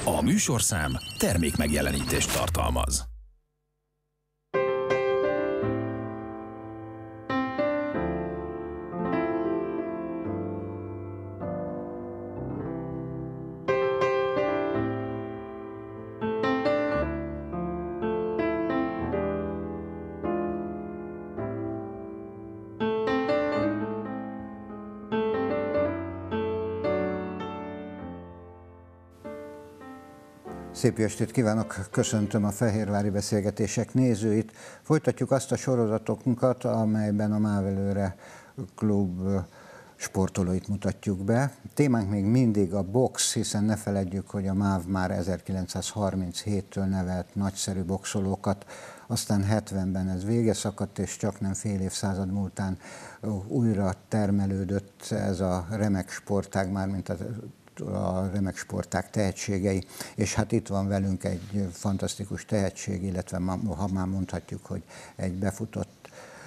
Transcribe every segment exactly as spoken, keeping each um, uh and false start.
A műsorszám termékmegjelenítést tartalmaz. Szép estét kívánok, köszöntöm a Fehérvári Beszélgetések nézőit. Folytatjuk azt a sorozatunkat, amelyben a Mávelőre klub sportolóit mutatjuk be. Témánk még mindig a box, hiszen ne feledjük, hogy a MÁV már ezerkilencszázharminchéttől nevelt nagyszerű boxolókat, aztán hetvenben ez vége szakadt, és csak nem fél évszázad múltán újra termelődött ez a remek sportág, mármint a a remek sportág tehetségei, és hát itt van velünk egy fantasztikus tehetség, illetve ha már mondhatjuk, hogy egy befutott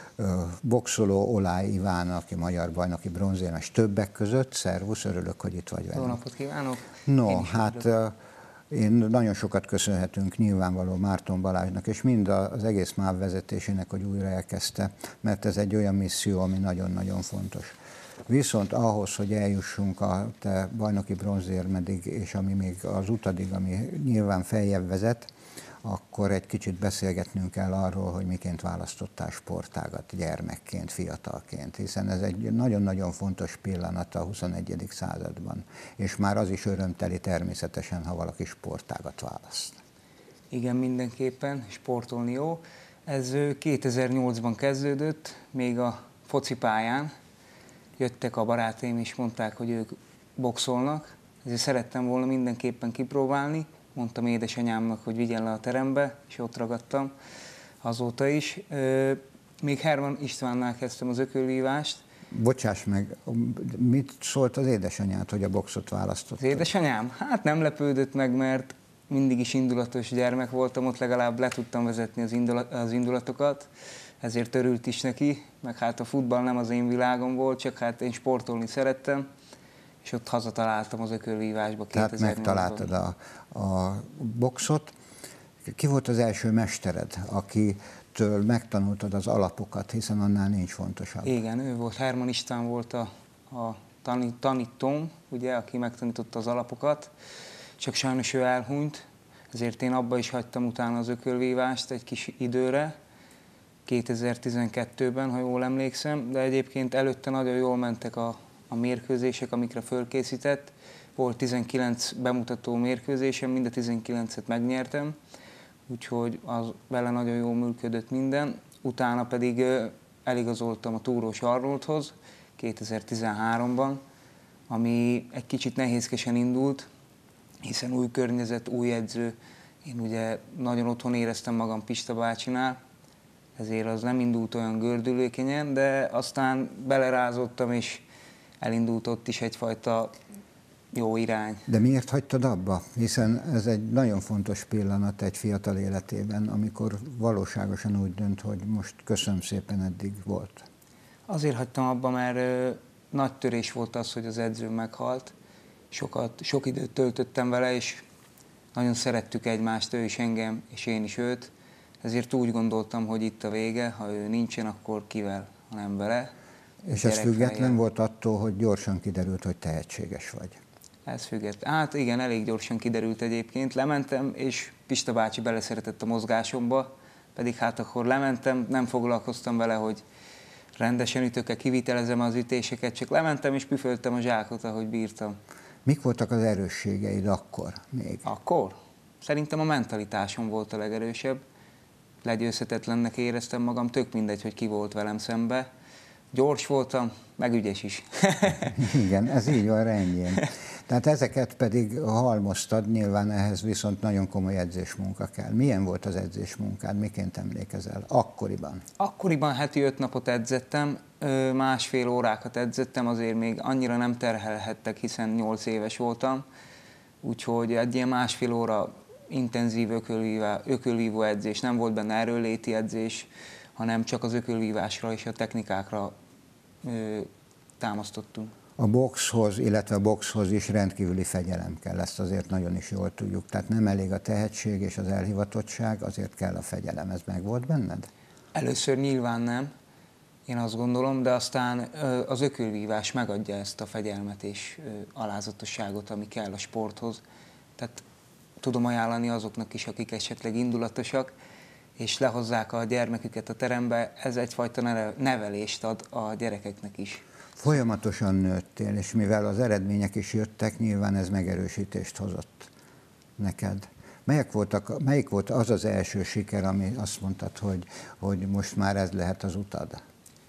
boxoló, Oláh Iván, aki magyar bajnoki bronzérmes többek között. Szervusz, örülök, hogy itt vagy velünk. Jó napot kívánok! No, hát én nagyon sokat köszönhetünk nyilvánvaló Márton Balázsnak, és mind az egész MÁV vezetésének, hogy újra elkezdte, mert ez egy olyan misszió, ami nagyon-nagyon fontos. Viszont ahhoz, hogy eljussunk a te bajnoki bronzérmedig, és ami még az utadig, ami nyilván feljebb vezet, akkor egy kicsit beszélgetnünk kell arról, hogy miként választottál sportágat gyermekként, fiatalként, hiszen ez egy nagyon-nagyon fontos pillanat a huszonegyedik században, és már az is örömteli természetesen, ha valaki sportágat választ. Igen, mindenképpen, sportolni jó. Ez kétezer-nyolcban kezdődött, még a focipályán. Jöttek a barátaim és mondták, hogy ők boxolnak, ezért szerettem volna mindenképpen kipróbálni. Mondtam édesanyámnak, hogy vigyen le a terembe, és ott ragadtam azóta is. Még Herman Istvánnál kezdtem az ökölvívást. Bocsáss meg, mit szólt az édesanyád, hogy a boxot választottad? Az édesanyám? Hát nem lepődött meg, mert mindig is indulatos gyermek voltam, ott legalább le tudtam vezetni az, indulat, az indulatokat. Ezért örült is neki, meg hát a futball nem az én világom volt, csak hát én sportolni szerettem, és ott hazataláltam az ökölvívásba kétezer-nyolcban. Tehát megtaláltad a, a boxot. Ki volt az első mestered, akitől megtanultad az alapokat, hiszen annál nincs fontosabb? Igen, ő volt, Herman István volt a, a tanítóm, ugye, aki megtanította az alapokat, csak sajnos ő elhunyt, ezért én abba is hagytam utána az ökölvívást egy kis időre, kétezer-tizenkettőben, ha jól emlékszem, de egyébként előtte nagyon jól mentek a, a mérkőzések, amikre fölkészített. Volt tizenkilenc bemutató mérkőzésem, mind a tizenkilencet megnyertem, úgyhogy az vele nagyon jól működött minden. Utána pedig eligazoltam a Túrós Arnoldhoz kétezer-tizenháromban, ami egy kicsit nehézkesen indult, hiszen új környezet, új edző. Én ugye nagyon otthon éreztem magam Pista bácsinál, ezért az nem indult olyan gördülékenyen, de aztán belerázottam, és elindult ott is egyfajta jó irány. De miért hagytad abba? Hiszen ez egy nagyon fontos pillanat egy fiatal életében, amikor valóságosan úgy dönt, hogy most köszönöm szépen, eddig volt. Azért hagytam abba, mert ö, nagy törés volt az, hogy az edzőm meghalt. Sokat, sok időt töltöttem vele, és nagyon szerettük egymást, ő is engem, és én is őt. Ezért úgy gondoltam, hogy itt a vége, ha ő nincsen, akkor kivel, ha nem vele. És ez független volt attól, hogy gyorsan kiderült, hogy tehetséges vagy? Ez független. Hát igen, elég gyorsan kiderült egyébként. Lementem, és Pista bácsi beleszeretett a mozgásomba, pedig hát akkor lementem, nem foglalkoztam vele, hogy rendesen ütök-e, kivitelezem az ütéseket, csak lementem és püföltem a zsákot, ahogy bírtam. Mik voltak az erősségeid akkor még? Akkor? Szerintem a mentalitásom volt a legerősebb. Legyőzhetetlennek éreztem magam, tök mindegy, hogy ki volt velem szembe. Gyors voltam, meg ügyes is. Igen, ez így van, rendjén. Tehát ezeket pedig halmoztad, nyilván ehhez viszont nagyon komoly edzésmunka kell. Milyen volt az edzésmunkád, miként emlékezel akkoriban? Akkoriban heti öt napot edzettem, másfél órákat edzettem, azért még annyira nem terhelhettek, hiszen nyolc éves voltam. Úgyhogy egy ilyen másfél óra intenzív ökölvívó edzés, nem volt benne erőléti edzés, hanem csak az ökölvívásra és a technikákra ö, támasztottunk. A boxhoz, illetve a boxhoz is rendkívüli fegyelem kell, ezt azért nagyon is jól tudjuk. Tehát nem elég a tehetség és az elhivatottság, azért kell a fegyelem. Ez meg volt benned? Először nyilván nem, én azt gondolom, de aztán az ökölvívás megadja ezt a fegyelmet és alázatosságot, ami kell a sporthoz. Tehát tudom ajánlani azoknak is, akik esetleg indulatosak, és lehozzák a gyermeküket a terembe, ez egyfajta nevelést ad a gyerekeknek is. Folyamatosan nőttél, és mivel az eredmények is jöttek, nyilván ez megerősítést hozott neked. Melyik, voltak, melyik volt az az első siker, ami azt mondtad, hogy, hogy most már ez lehet az utad?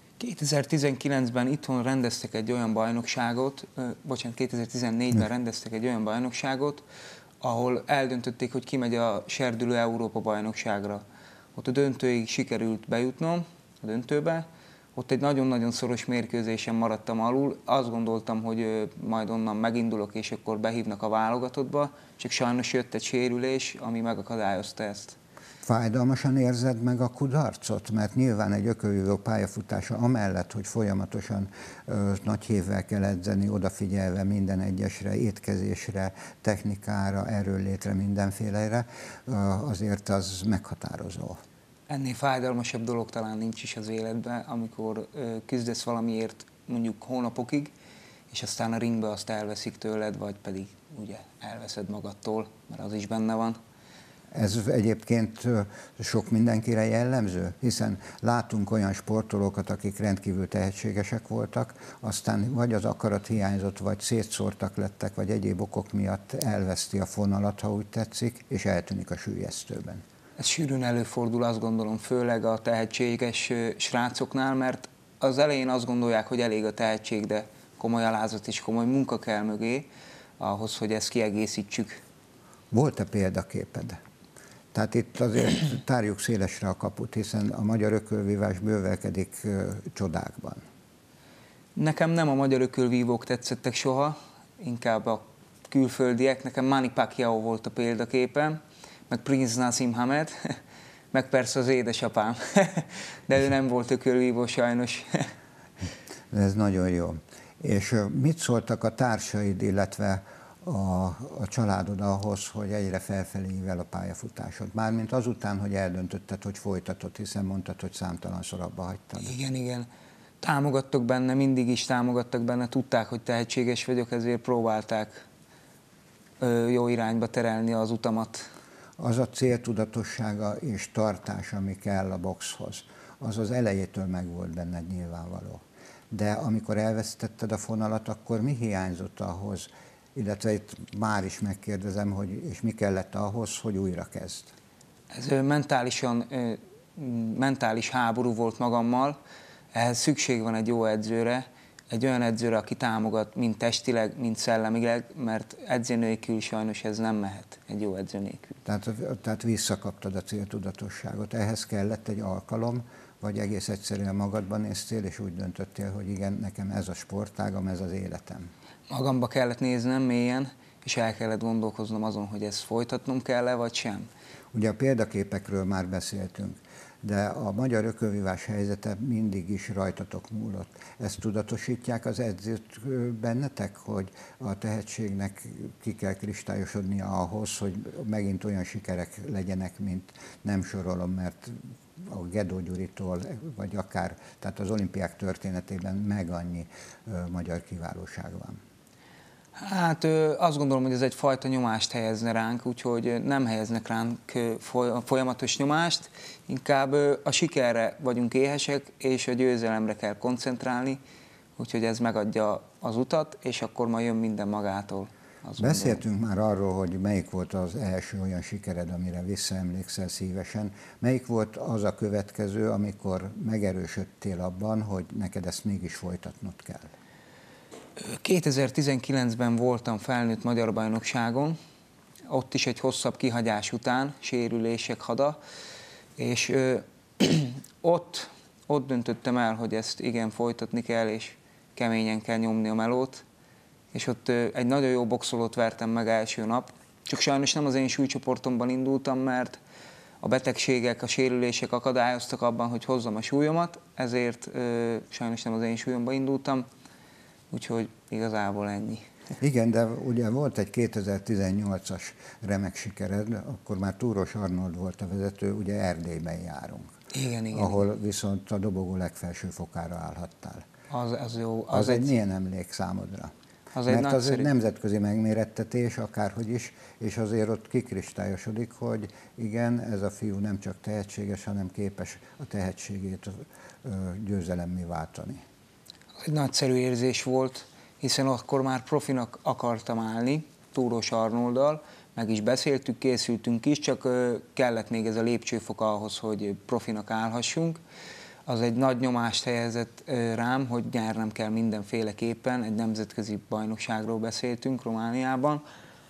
kétezer-tizenkilencben itthon rendeztek egy olyan bajnokságot, bocsánat, kétezer-tizennégyben ne. rendeztek egy olyan bajnokságot, ahol eldöntötték, hogy ki megy a serdülő Európa bajnokságra. Ott a döntőig sikerült bejutnom, a döntőbe. Ott egy nagyon-nagyon szoros mérkőzésen maradtam alul. Azt gondoltam, hogy majd onnan megindulok, és akkor behívnak a válogatottba, csak sajnos jött egy sérülés, ami megakadályozta ezt. Fájdalmasan érzed meg a kudarcot? Mert nyilván egy ökölvívó pályafutása amellett, hogy folyamatosan ö, nagy hévvel kell edzeni, odafigyelve minden egyesre, étkezésre, technikára, erőnlétre, mindenfélére, ö, azért az meghatározó. Ennél fájdalmasabb dolog talán nincs is az életben, amikor ö, küzdesz valamiért mondjuk hónapokig, és aztán a ringbe azt elveszik tőled, vagy pedig ugye elveszed magadtól, mert az is benne van. Ez egyébként sok mindenkire jellemző, hiszen látunk olyan sportolókat, akik rendkívül tehetségesek voltak, aztán vagy az akarat hiányzott, vagy szétszórtak lettek, vagy egyéb okok miatt elveszti a fonalat, ha úgy tetszik, és eltűnik a süllyesztőben. Ez sűrűn előfordul, azt gondolom, főleg a tehetséges srácoknál, mert az elején azt gondolják, hogy elég a tehetség, de komoly alázat és komoly munka kell mögé, ahhoz, hogy ezt kiegészítsük. Volt-e példaképed? Tehát itt azért tárjuk szélesre a kaput, hiszen a magyar ökölvívás bővelkedik csodákban. Nekem nem a magyar ökölvívók tetszettek soha, inkább a külföldiek. Nekem Manny Pacquiao volt a példaképem, meg Prince Naseem Hamed, meg persze az édesapám. De ő nem volt ökölvívó sajnos. Ez nagyon jó. És mit szóltak a társaid, illetve A, a családod ahhoz, hogy egyre felfelé ível a pályafutásod? Mármint azután, hogy eldöntötted, hogy folytatod, hiszen mondtad, hogy számtalanszor abba hagytad. Igen, igen. Támogattak benne, mindig is támogattak benne, tudták, hogy tehetséges vagyok, ezért próbálták ö, jó irányba terelni az utamat. Az a céltudatossága és tartás, ami kell a boxhoz, az az elejétől megvolt benned nyilvánvaló. De amikor elvesztetted a fonalat, akkor mi hiányzott ahhoz, illetve itt már is megkérdezem, hogy és mi kellett ahhoz, hogy újra kezd? Ez mentálisan, mentális háború volt magammal, ehhez szükség van egy jó edzőre, egy olyan edzőre, aki támogat mind testileg, mind szellemileg, mert edző nélkül sajnos ez nem mehet, egy jó edző nélkül. Tehát, tehát visszakaptad a céltudatosságot, ehhez kellett egy alkalom, vagy egész egyszerűen magadban néztél, és úgy döntöttél, hogy igen, nekem ez a sportágam, ez az életem? Magamba kellett néznem mélyen, és el kellett gondolkoznom azon, hogy ezt folytatnom kell-e, vagy sem. Ugye a példaképekről már beszéltünk, de a magyar ökölvívás helyzete mindig is rajtatok múlott. Ezt tudatosítják az edzők bennetek, hogy a tehetségnek ki kell kristályosodnia ahhoz, hogy megint olyan sikerek legyenek, mint nem sorolom, mert a Gedó Gyuritól, vagy akár, tehát az olimpiák történetében meg annyi ö, magyar kiválóság van. Hát azt gondolom, hogy ez egyfajta nyomást helyezne ránk, úgyhogy nem helyeznek ránk folyamatos nyomást, inkább a sikerre vagyunk éhesek, és a győzelemre kell koncentrálni, úgyhogy ez megadja az utat, és akkor majd jön minden magától. Beszéltünk már arról, hogy melyik volt az első olyan sikered, amire visszaemlékszel szívesen. Melyik volt az a következő, amikor megerősödtél abban, hogy neked ezt mégis folytatnod kell? kétezer-tizenkilencben voltam felnőtt magyar bajnokságon, ott is egy hosszabb kihagyás után, sérülések hada, és ö, ott, ott döntöttem el, hogy ezt igen folytatni kell, és keményen kell nyomni a melót, és ott ö, egy nagyon jó boxolót vertem meg első nap, csak sajnos nem az én súlycsoportomban indultam, mert a betegségek, a sérülések akadályoztak abban, hogy hozzam a súlyomat, ezért ö, sajnos nem az én súlyomban indultam. úgyhogy igazából ennyi. Igen, de ugye volt egy kétezer-tizennyolcas remek sikered, akkor már Túros Arnold volt a vezető, ugye Erdélyben járunk. Igen, igen. Ahol igen. viszont a dobogó legfelső fokára állhattál. Az, az jó. Az, az egy, egy milyen emlék számodra? Az Mert egy az nagyszerű... egy nemzetközi megmérettetés, akárhogy is, és azért ott kikristályosodik, hogy igen, ez a fiú nem csak tehetséges, hanem képes a tehetségét győzelemmé váltani. Az egy nagyszerű érzés volt, hiszen akkor már profinak akartam állni, Túros Arnolddal, meg is beszéltük, készültünk is, csak kellett még ez a lépcsőfok ahhoz, hogy profinak állhassunk. Az egy nagy nyomást helyezett rám, hogy nyernem kell mindenféleképpen, egy nemzetközi bajnokságról beszéltünk Romániában.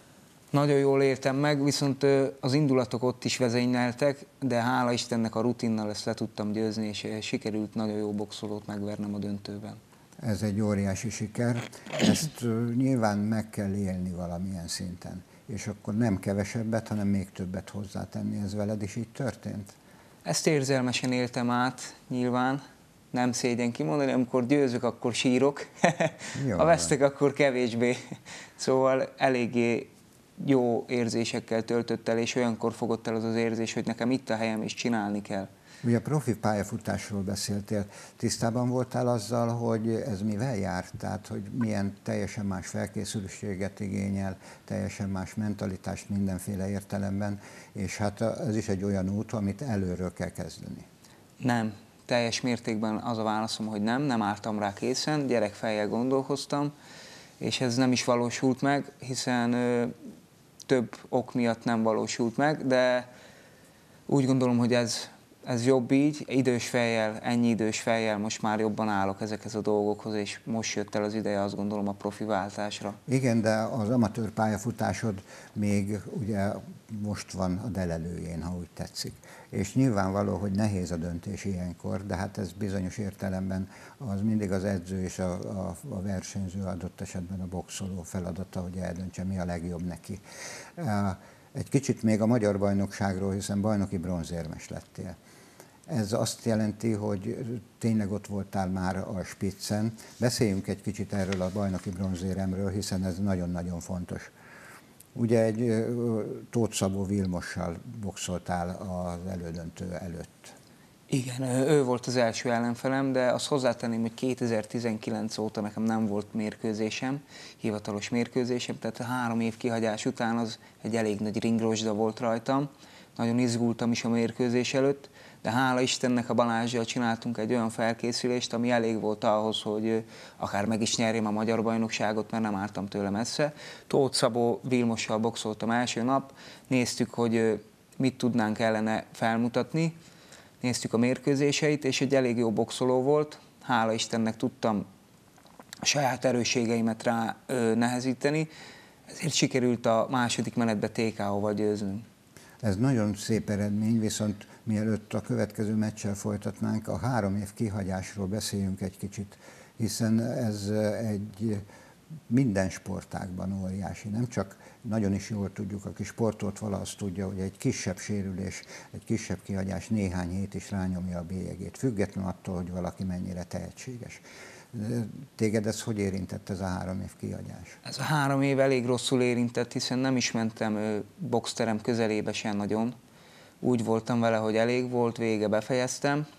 Nagyon jól értem meg, viszont az indulatok ott is vezényeltek, de hála Istennek a rutinnal ezt le tudtam győzni, és sikerült nagyon jó boxolót megvernem a döntőben. Ez egy óriási siker, ezt nyilván meg kell élni valamilyen szinten, és akkor nem kevesebbet, hanem még többet hozzátenni. Ez veled is így történt? Ezt érzelmesen éltem át, nyilván, nem szégyen kimondani, amikor győzök, akkor sírok, ha vesztek, akkor kevésbé. Szóval eléggé jó érzésekkel töltött el, és olyankor fogott el az az érzés, hogy nekem itt a helyem, és csinálni kell. Ugye a profi pályafutásról beszéltél, tisztában voltál azzal, hogy ez mivel jár? Tehát, hogy milyen teljesen más felkészültséget igényel, teljesen más mentalitást mindenféle értelemben, és hát ez is egy olyan út, amit előről kell kezdeni. Nem, teljes mértékben az a válaszom, hogy nem, nem álltam rá készen, gyerekfejjel gondolkoztam, és ez nem is valósult meg, hiszen ö, több ok miatt nem valósult meg, de úgy gondolom, hogy ez Ez jobb így, idős fejjel, ennyi idős fejjel most már jobban állok ezekhez a dolgokhoz, és most jött el az ideje, azt gondolom, a profi váltásra. Igen, de az amatőr pályafutásod még ugye most van a delelőjén, ha úgy tetszik. És nyilvánvaló, hogy nehéz a döntés ilyenkor, de hát ez bizonyos értelemben az mindig az edző és a, a, a versenyző, adott esetben a boxoló feladata, hogy eldöntse, mi a legjobb neki. Egy kicsit még a magyar bajnokságról, hiszen bajnoki bronzérmes lettél. Ez azt jelenti, hogy tényleg ott voltál már a spiccen. Beszéljünk egy kicsit erről a bajnoki bronzéremről, hiszen ez nagyon-nagyon fontos. Ugye egy Tóth Szabó Vilmossal boxoltál az elődöntő előtt. Igen, ő volt az első ellenfelem, de azt hozzátenném, hogy kétezer-tizenkilenc óta nekem nem volt mérkőzésem, hivatalos mérkőzésem, tehát három év kihagyás után az egy elég nagy ringrosda volt rajtam. Nagyon izgultam is a mérkőzés előtt, de hála Istennek a Balázsjal csináltunk egy olyan felkészülést, ami elég volt ahhoz, hogy akár meg is nyerjem a magyar bajnokságot, mert nem álltam tőle messze. Tóth Szabó Vilmossal boxoltam első nap, néztük, hogy mit tudnánk ellene felmutatni, néztük a mérkőzéseit, és egy elég jó boxoló volt. Hála Istennek tudtam a saját erősségeimet rá ö, nehezíteni, ezért sikerült a második menetbe té ká ó-val győznünk. Ez nagyon szép eredmény, viszont mielőtt a következő meccsel folytatnánk, a három év kihagyásról beszéljünk egy kicsit, hiszen ez egy minden sportágban óriási, nem csak nagyon is jól tudjuk, aki sportolt vala, azt tudja, hogy egy kisebb sérülés, egy kisebb kihagyás néhány hét is rányomja a bélyegét, független attól, hogy valaki mennyire tehetséges. Téged ez hogy érintett, ez a három év kihagyás? Ez a három év elég rosszul érintett, hiszen nem is mentem boxterem közelébe sem nagyon. Úgy voltam vele, hogy elég volt, vége, befejeztem,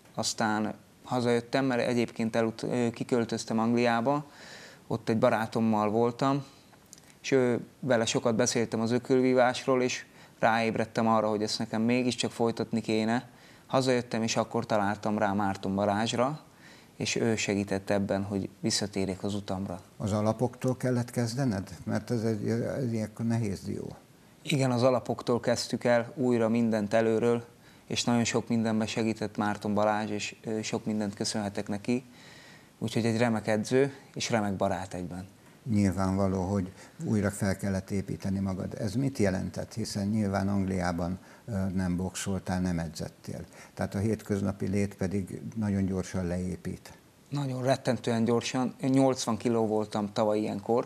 aztán hazajöttem, mert egyébként elut- kiköltöztem Angliába, ott egy barátommal voltam, és ő, vele sokat beszéltem az ökölvívásról, és ráébredtem arra, hogy ezt nekem mégiscsak folytatni kéne. Hazajöttem, és akkor találtam rá Márton Balázsra, és ő segített ebben, hogy visszatérjek az utamra. Az alapoktól kellett kezdened? Mert ez egy, egy ilyenkor nehéz dió. Igen, az alapoktól kezdtük el, újra mindent előről, és nagyon sok mindenben segített Márton Balázs, és sok mindent köszönhetek neki. Úgyhogy egy remek edző, és remek barát egyben. Nyilvánvaló, hogy újra fel kellett építeni magad. Ez mit jelentett? Hiszen nyilván Angliában nem boxoltál, nem edzettél. Tehát a hétköznapi lét pedig nagyon gyorsan leépít. Nagyon rettentően gyorsan. nyolcvan kiló voltam tavaly ilyenkor,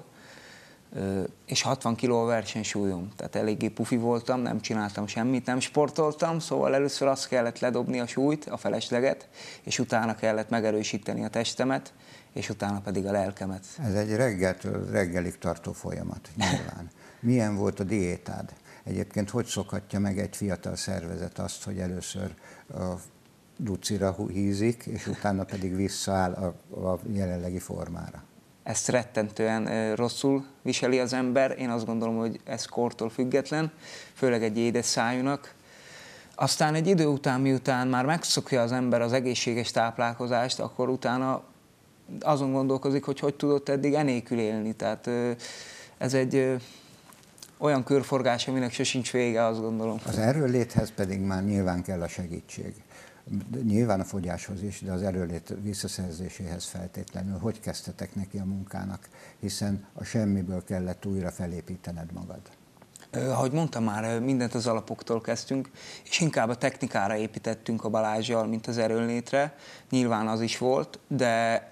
és hatvan kiló a versenysúlyom. Tehát eléggé pufi voltam, nem csináltam semmit, nem sportoltam, szóval először azt kellett ledobni a súlyt, a felesleget, és utána kellett megerősíteni a testemet, és utána pedig a lelkemet. Ez egy reggeltől reggelig tartó folyamat, nyilván. Milyen volt a diétád? Egyébként hogy szokhatja meg egy fiatal szervezet azt, hogy először a ducira hízik, és utána pedig visszaáll a, a jelenlegi formára? Ezt rettentően rosszul viseli az ember. Én azt gondolom, hogy ez kortól független, főleg egy édes szájúnak. Aztán egy idő után, miután már megszokja az ember az egészséges táplálkozást, akkor utána azon gondolkozik, hogy hogy tudott eddig enélkül élni. Tehát ez egy olyan körforgás, aminek sosincs vége, azt gondolom. Az erőnléthez pedig már nyilván kell a segítség. Nyilván a fogyáshoz is, de az erőnlét visszaszerzéséhez feltétlenül. Hogy kezdtetek neki a munkának, hiszen a semmiből kellett újra felépítened magad? Ahogy mondtam már, mindent az alapoktól kezdtünk, és inkább a technikára építettünk a Balázsjal, mint az erőnlétre. Nyilván az is volt, de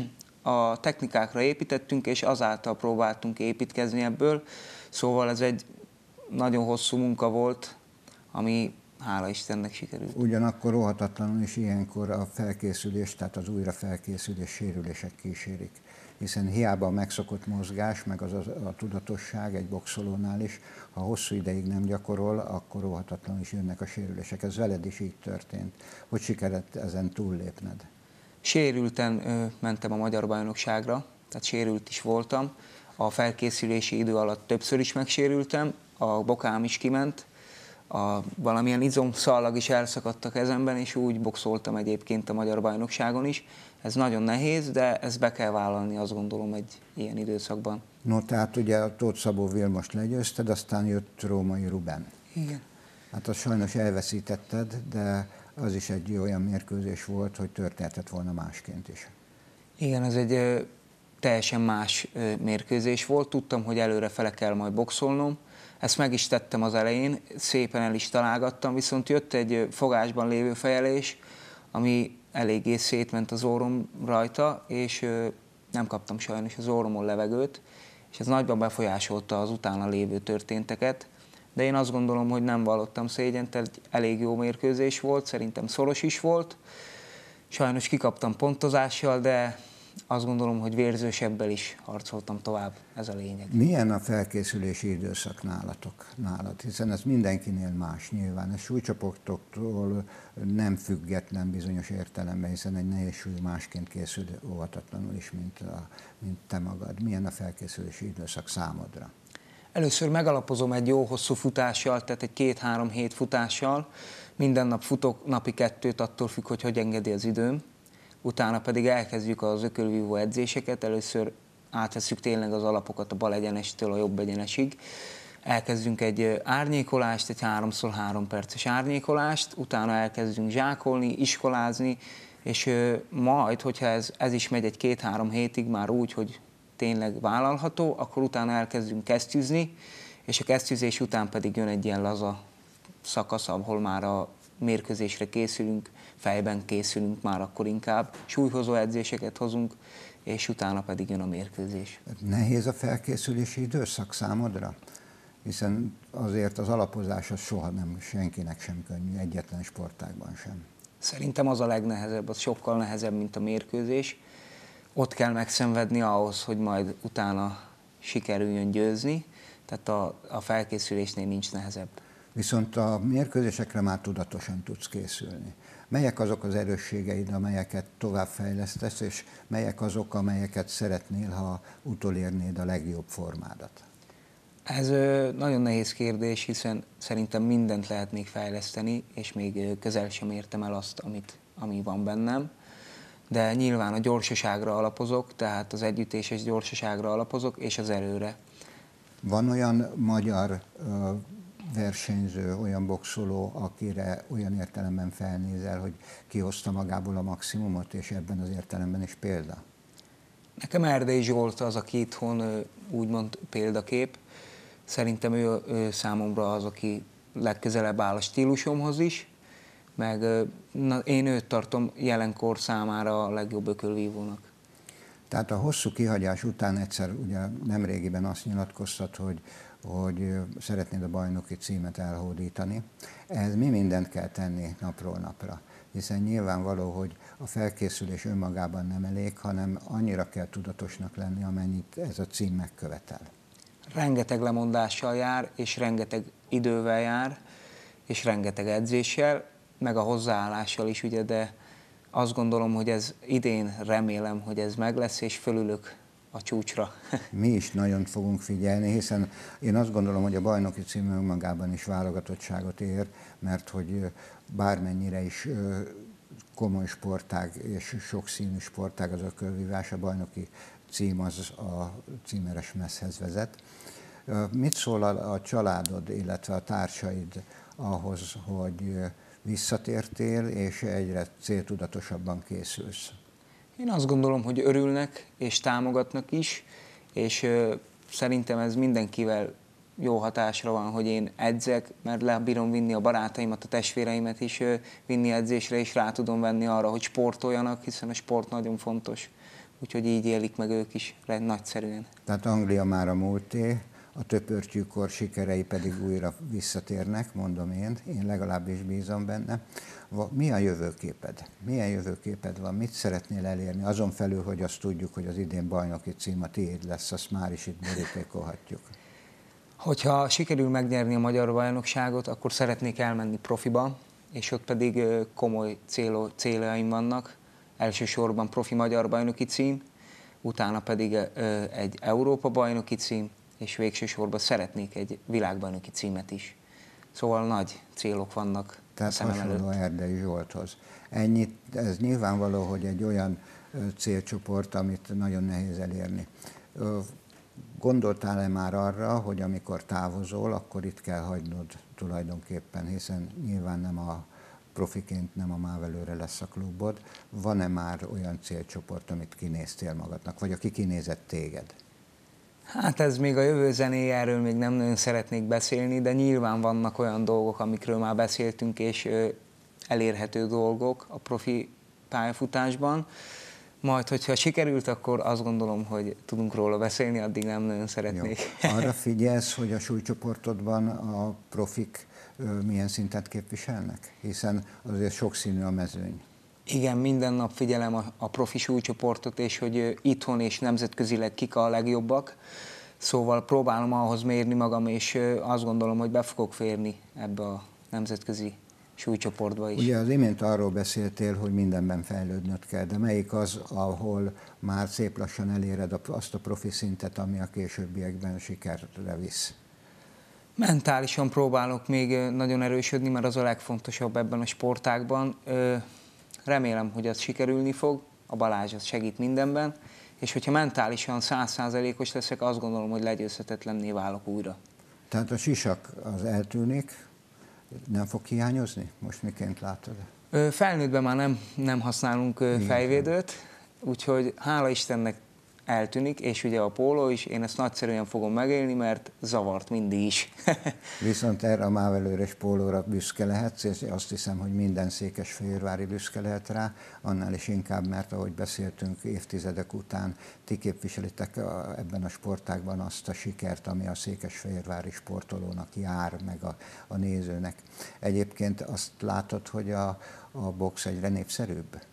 a technikákra építettünk, és azáltal próbáltunk építkezni ebből. Szóval ez egy nagyon hosszú munka volt, ami hála Istennek sikerült. Ugyanakkor óhatatlanul is ilyenkor a felkészülés, tehát az újrafelkészülés sérülések kísérik. Hiszen hiába a megszokott mozgás, meg az a, a tudatosság egy boxolónál is, ha hosszú ideig nem gyakorol, akkor óhatatlanul is jönnek a sérülések. Ez veled is így történt. Hogy sikerült ezen túllépned? Sérülten ö, mentem a magyar bajnokságra, tehát sérült is voltam. A felkészülési idő alatt többször is megsérültem, a bokám is kiment, a valamilyen izomszallag is elszakadt a kezemben, és úgy boxoltam egyébként a magyar bajnokságon is. Ez nagyon nehéz, de ezt be kell vállalni, azt gondolom, egy ilyen időszakban. No, tehát ugye a Tóth Szabó Vilmost legyőzted, aztán jött Római Ruben. Igen. Hát azt sajnos elveszítetted, de az is egy olyan mérkőzés volt, hogy történhetett volna másként is. Igen, ez egy ö, teljesen más ö, mérkőzés volt. Tudtam, hogy előre fele kell majd boxolnom. Ezt meg is tettem az elején, szépen el is találgattam, viszont jött egy fogásban lévő fejelés, ami eléggé szétment az orrom rajta, és ö, nem kaptam sajnos az orromon levegőt, és ez nagyban befolyásolta az utána lévő történteket. De én azt gondolom, hogy nem vallottam szégyent, egy elég jó mérkőzés volt, szerintem szoros is volt. Sajnos kikaptam pontozással, de azt gondolom, hogy vérzősebbel is harcoltam tovább, ez a lényeg. Milyen a felkészülési időszak nálatok, nálad? Hiszen ez mindenkinél más nyilván. Ez súlycsoportoktól nem független bizonyos értelemben, hiszen egy nehéz súly másként készül óvatatlanul is, mint, a, mint te magad. Milyen a felkészülési időszak számodra? Először megalapozom egy jó hosszú futással, tehát egy két-három hét futással. Minden nap futok, napi kettőt, attól függ, hogy hogy engedi az időm. Utána pedig elkezdjük az ökölvívó edzéseket. Először átvesszük tényleg az alapokat a bal egyenestől a jobb egyenesig. Elkezdünk egy árnyékolást, egy háromszor három perces árnyékolást, utána elkezdünk zsákolni, iskolázni, és majd, hogyha ez, ez is megy egy két-három hétig már úgy, hogy tényleg vállalható, akkor utána elkezdünk kesztyűzni, és a kesztyűzés után pedig jön egy ilyen laza szakasz, ahol már a mérkőzésre készülünk, fejben készülünk már akkor inkább, súlyhozó edzéseket hozunk, és utána pedig jön a mérkőzés. Nehéz a felkészülési időszak számodra? Hiszen azért az alapozás az soha nem senkinek sem könnyű, egyetlen sportágban sem. Szerintem az a legnehezebb, az sokkal nehezebb, mint a mérkőzés. Ott kell megszenvedni ahhoz, hogy majd utána sikerüljön győzni, tehát a, a felkészülésnél nincs nehezebb. Viszont a mérkőzésekre már tudatosan tudsz készülni. Melyek azok az erősségeid, amelyeket továbbfejlesztesz, és melyek azok, amelyeket szeretnél, ha utolérnéd a legjobb formádat? Ez ö, nagyon nehéz kérdés, hiszen szerintem mindent lehet még fejleszteni, és még ö, közel sem értem el azt, amit, ami van bennem. De nyilván a gyorsaságra alapozok, tehát az együttéses gyorsaságra alapozok, és az erőre. Van olyan magyar uh, versenyző, olyan boxoló, akire olyan értelemben felnézel, hogy kihozta magából a maximumot, és ebben az értelemben is példa? Nekem Erdei Zsolt az, aki itthon úgymond példakép. Szerintem ő, ő számomra az, aki legközelebb áll a stílusomhoz is, meg na, én őt tartom jelenkor számára a legjobb ökölvívónak. Tehát a hosszú kihagyás után egyszer, ugye nemrégiben azt nyilatkoztat, hogy, hogy szeretnéd a bajnoki címet elhódítani. Ehhez mi mindent kell tenni napról napra? hiszen nyilvánvaló, hogy a felkészülés önmagában nem elég, hanem annyira kell tudatosnak lenni, amennyit ez a cím megkövetel. Rengeteg lemondással jár, és rengeteg idővel jár, és rengeteg edzéssel, meg a hozzáállással is, ugye, de azt gondolom, hogy ez idén remélem, hogy ez meg lesz, és fölülök a csúcsra. Mi is nagyon fogunk figyelni, hiszen én azt gondolom, hogy a bajnoki cím önmagában is válogatottságot ér, mert hogy bármennyire is komoly sportág és sokszínű sportág az ökölvívás, a bajnoki cím az a címeres messzhez vezet. Mit szól a családod, illetve a társaid ahhoz, hogy visszatértél és egyre céltudatosabban készülsz? Én azt gondolom, hogy örülnek és támogatnak is, és ö, szerintem ez mindenkivel jó hatásra van, hogy én edzek, mert le bírom vinni a barátaimat, a testvéreimet is ö, vinni edzésre, és rá tudom venni arra, hogy sportoljanak, hiszen a sport nagyon fontos. Úgyhogy így élik meg ők is nagyszerűen. Tehát Anglia már a múlté, a töpörtyűkor sikerei pedig újra visszatérnek, mondom én, én legalábbis bízom benne. Mi a jövőképed? Milyen jövőképed van? Mit szeretnél elérni? Azon felül, hogy azt tudjuk, hogy az idén bajnoki cím a tiéd lesz, azt már is itt borítékolhatjuk. Hogyha sikerül megnyerni a magyar bajnokságot, akkor szeretnék elmenni profiba, és ott pedig komoly céljaim vannak. Elsősorban profi magyar bajnoki cím, utána pedig egy Európa bajnoki cím, és végső sorban szeretnék egy világbajnoki címet is. Szóval nagy célok vannak Tehát a szemem hasonló előtt. Erdei Zsolthoz. Ennyit, ez nyilvánvaló, hogy egy olyan célcsoport, amit nagyon nehéz elérni. Gondoltál-e már arra, hogy amikor távozol, akkor itt kell hagynod tulajdonképpen, hiszen nyilván nem a profiként nem a mávelőre lesz a klubod. Van-e már olyan célcsoport, amit kinéztél magadnak, vagy aki kinézett téged? Hát ez még a jövő zenéje, erről még nem nagyon szeretnék beszélni, de nyilván vannak olyan dolgok, amikről már beszéltünk, és elérhető dolgok a profi pályafutásban. Majd, hogyha sikerült, akkor azt gondolom, hogy tudunk róla beszélni, addig nem nagyon szeretnék. Jó. Arra figyelsz, hogy a súlycsoportodban a profik milyen szintet képviselnek? Hiszen azért sokszínű a mezőny. Igen, minden nap figyelem a, a profi súlycsoportot, és hogy itthon és nemzetközileg kik a legjobbak. Szóval próbálom ahhoz mérni magam, és azt gondolom, hogy be fogok férni ebbe a nemzetközi súlycsoportba is. Ugye az imént arról beszéltél, hogy mindenben fejlődnöd kell, de melyik az, ahol már szép lassan eléred azt a profi szintet, ami a későbbiekben sikerre visz? Mentálisan próbálok még nagyon erősödni, mert az a legfontosabb ebben a sportágban. Remélem, hogy az sikerülni fog, a Balázs az segít mindenben, és hogyha mentálisan száz százalékos leszek, azt gondolom, hogy legyőzhetetlenné válok újra. Tehát a sisak az eltűnik, nem fog hiányozni? Most miként látod? Felnőttben már nem, nem használunk Igen. fejvédőt, úgyhogy hála Istennek eltűnik, és ugye a póló is, én ezt nagyszerűen fogom megélni, mert zavart mindig is. Viszont erre a mávelőres pólóra büszke lehetsz, és azt hiszem, hogy minden székesfehérvári büszke lehet rá, annál is inkább, mert ahogy beszéltünk évtizedek után, ti képviselitek a, ebben a sportágban azt a sikert, ami a székesfehérvári sportolónak jár, meg a, a nézőnek. Egyébként azt látod, hogy a, a box egyre népszerűbb?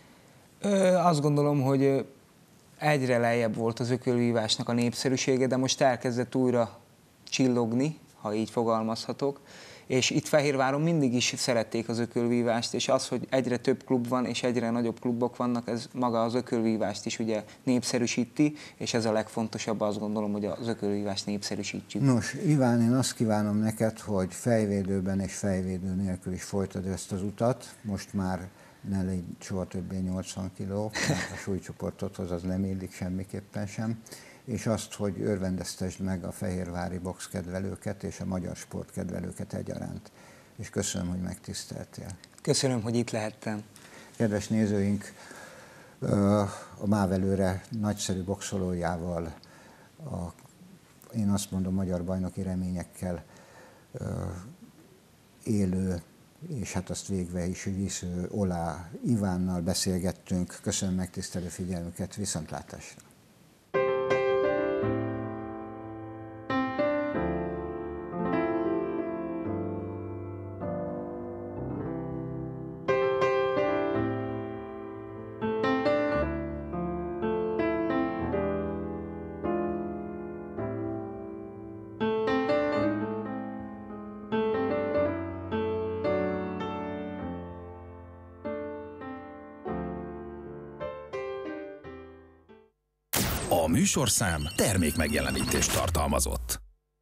Ö, azt gondolom, hogy egyre lejjebb volt az ökölvívásnak a népszerűsége, de most elkezdett újra csillogni, ha így fogalmazhatok. És itt Fehérváron mindig is szerették az ökölvívást, és az, hogy egyre több klub van, és egyre nagyobb klubok vannak, ez maga az ökölvívást is ugye népszerűsíti, és ez a legfontosabb, azt gondolom, hogy az ökölvívást népszerűsítjük. Nos, Iván, én azt kívánom neked, hogy fejvédőben és fejvédő nélkül is folytad ezt az utat. Most már ne légy soha többé nyolcvan kiló, mert a súlycsoportodhoz az nem illik semmiképpen sem, és azt, hogy örvendeztesd meg a fehérvári boxkedvelőket és a magyar sportkedvelőket egyaránt. És köszönöm, hogy megtiszteltél. Köszönöm, hogy itt lehettem. Kedves nézőink, a mávelőre nagyszerű boxolójával, a, én azt mondom, magyar bajnoki reményekkel élő, és hát azt végve is visző Olá Ivánnal beszélgettünk. Köszönöm megtisztelő figyelmüket, viszontlátásra! A műsorszám termék megjelenítést tartalmazott.